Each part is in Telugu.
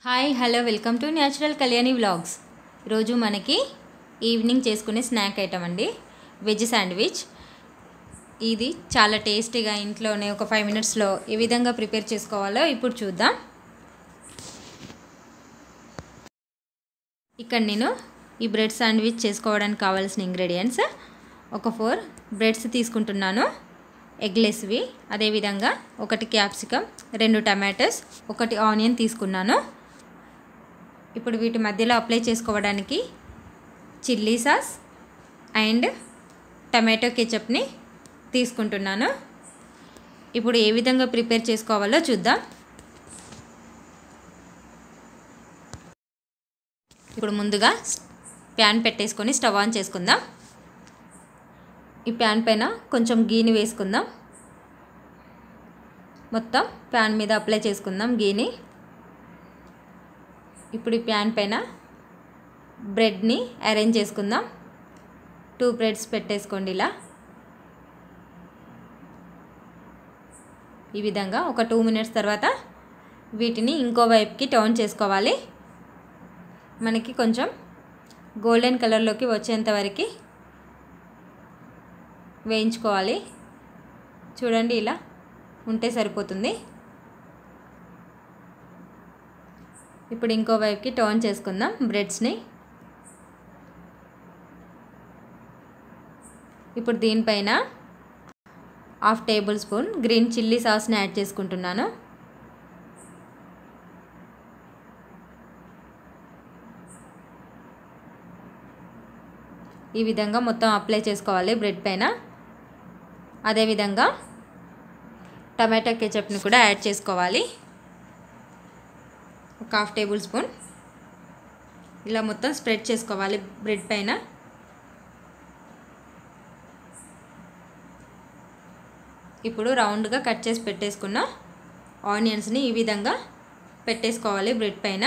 Hi hello welcome to natural Kalyani vlogs. ఈరోజు మనకి ఈవినింగ్ చేసుకునే స్నాక్ ఐటమ్ అండి, వెజ్ శాండ్విచ్. ఇది చాలా టేస్టీగా ఇంట్లోనే ఒక 5 మినిట్స్లో ఏ విధంగా ప్రిపేర్ చేసుకోవాలో ఇప్పుడు చూద్దాం. ఇక్కడ నేను ఈ బ్రెడ్ శాండ్విచ్ చేసుకోవడానికి కావాల్సిన ఇంగ్రీడియంట్స్ ఒక 4 బ్రెడ్స్ తీసుకుంటున్నాను, ఎగ్లెస్వి. అదేవిధంగా 1 క్యాప్సికమ్, 2 టమాటోస్, 1 ఆనియన్ తీసుకున్నాను. ఇప్పుడు వీటి మధ్యలో అప్లై చేసుకోవడానికి చిల్లీ సాస్ అండ్ టమాటో కెచప్ని తీసుకుంటున్నాను. ఇప్పుడు ఏ విధంగా ప్రిపేర్ చేసుకోవాలో చూద్దాం. ఇప్పుడు ముందుగా ప్యాన్ పెట్టేసుకొని స్టవ్ ఆన్ చేసుకుందాం. ఈ ప్యాన్ పైన కొంచెం గీని వేసుకుందాం. మొత్తం ప్యాన్ మీద అప్లై చేసుకుందాం గీని. ఇప్పుడు ఈ ప్యాన్ పైన బ్రెడ్ని అరేంజ్ చేసుకుందాం. 2 బ్రెడ్స్ పెట్టేసుకోండి ఇలా. ఈ విధంగా ఒక 2 మినిట్స్ తర్వాత వీటిని ఇంకో వైపుకి టర్న్ చేసుకోవాలి. మనకి కొంచెం గోల్డెన్ కలర్లోకి వచ్చేంత వరకు వేయించుకోవాలి. చూడండి, ఇలా ఉంటే సరిపోతుంది. ఇప్పుడు ఇంకో వైపుకి టర్న్ చేసుకుందాం బ్రెడ్స్ని. ఇప్పుడు దీనిపైన 1/2 టేబుల్ స్పూన్ గ్రీన్ చిల్లీ సాస్ని యాడ్ చేసుకుంటున్నాను. ఈ విధంగా మొత్తం అప్లై చేసుకోవాలి బ్రెడ్ పైన. అదేవిధంగా టమాటో కెచప్ని కూడా యాడ్ చేసుకోవాలి, ఒక 1/2 టేబుల్ స్పూన్. ఇలా మొత్తం స్ప్రెడ్ చేసుకోవాలి బ్రెడ్ పైన. ఇప్పుడు రౌండ్గా కట్ చేసి పెట్టేసుకున్న ఆనియన్స్ని ఈ విధంగా పెట్టేసుకోవాలి బ్రెడ్ పైన.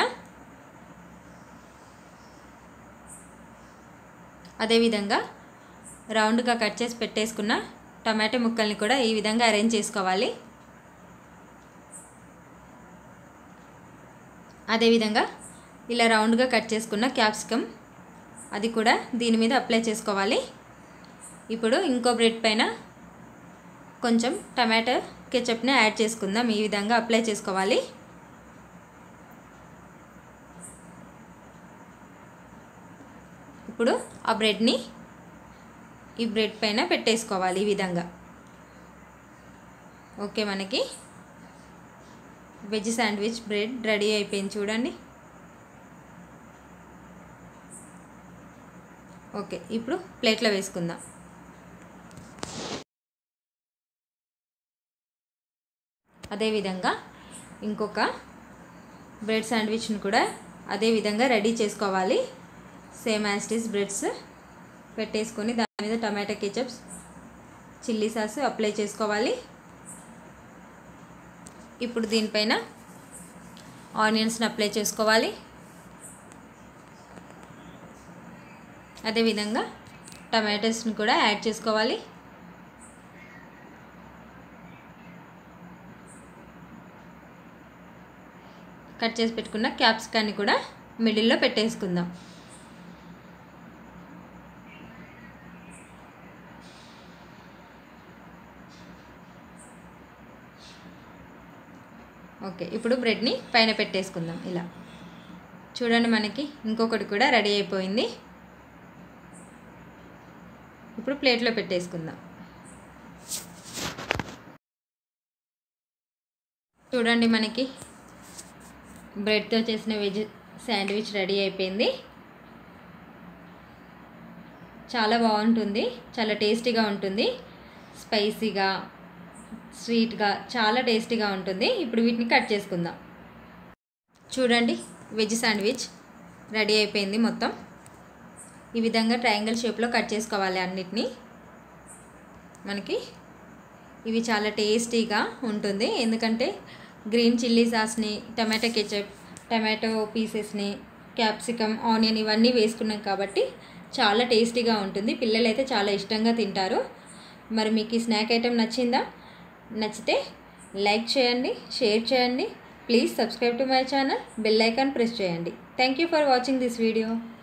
అదేవిధంగా రౌండ్గా కట్ చేసి పెట్టేసుకున్న టమాటో ముక్కల్ని కూడా ఈ విధంగా అరేంజ్ చేసుకోవాలి. అదేవిధంగా ఇలా రౌండ్గా కట్ చేసుకున్న క్యాప్సికమ్ అది కూడా దీని మీద అప్లై చేసుకోవాలి. ఇప్పుడు ఇంకో బ్రెడ్ పైన కొంచెం టమాటో కెచప్ని యాడ్ చేసుకుందాం. ఈ విధంగా అప్లై చేసుకోవాలి. ఇప్పుడు ఆ బ్రెడ్ని ఈ బ్రెడ్ పైన పెట్టేసుకోవాలి ఈ విధంగా. ఓకే, మనకి వెజ్ శాండ్విచ్ బ్రెడ్ రెడీ అయిపోయింది చూడండి. ఓకే, ఇప్పుడు ప్లేట్లో వేసుకుందాం. అదేవిధంగా ఇంకొక బ్రెడ్ శాండ్విచ్ని కూడా అదేవిధంగా రెడీ చేసుకోవాలి. Same as it is breads పెట్టేసుకొని దాని మీద tomato ketchups, chilli sauce apply చేసుకోవాలి. ఇప్పుడు దీనిపైన ఆనియన్స్ని అప్లై చేసుకోవాలి. అదేవిధంగా టమాటోస్ని కూడా యాడ్ చేసుకోవాలి. కట్ చేసి పెట్టుకున్న క్యాప్సికాన్ని కూడా మిడిల్లో పెట్టేసుకుందాం. ఓకే, ఇప్పుడు బ్రెడ్ని పైన పెట్టేసుకుందాం ఇలా. చూడండి, మనకి ఇంకొకటి కూడా రెడీ అయిపోయింది. ఇప్పుడు ప్లేట్లో పెట్టేసుకుందాం. చూడండి, మనకి బ్రెడ్తో చేసిన వెజ్ శాండ్విచ్ రెడీ అయిపోయింది. చాలా బాగుంటుంది, చాలా టేస్టీగా ఉంటుంది. స్పైసీగా, స్వీట్గా చాలా టేస్టీగా ఉంటుంది. ఇప్పుడు వీటిని కట్ చేసుకుందాం. చూడండి, వెజ్ శాండ్విచ్ రెడీ అయిపోయింది మొత్తం. ఈ విధంగా ట్రయాంగిల్ షేప్లో కట్ చేసుకోవాలి అన్నిటినీ. మనకి ఇవి చాలా టేస్టీగా ఉంటుంది, ఎందుకంటే గ్రీన్ చిల్లీ సాస్ని, టమాటో కెచప్, టమాటో పీసెస్ని, క్యాప్సికమ్, ఆనియన్ ఇవన్నీ వేసుకున్నాం కాబట్టి చాలా టేస్టీగా ఉంటుంది. పిల్లలు అయితే చాలా ఇష్టంగా తింటారు. మరి మీకు ఈ స్నాక్ ఐటెం నచ్చిందా? నచ్చితే లైక్ చేయండి, షేర్ చేయండి, please subscribe to my channel, bell icon press చేయండి. Thank you for watching this video.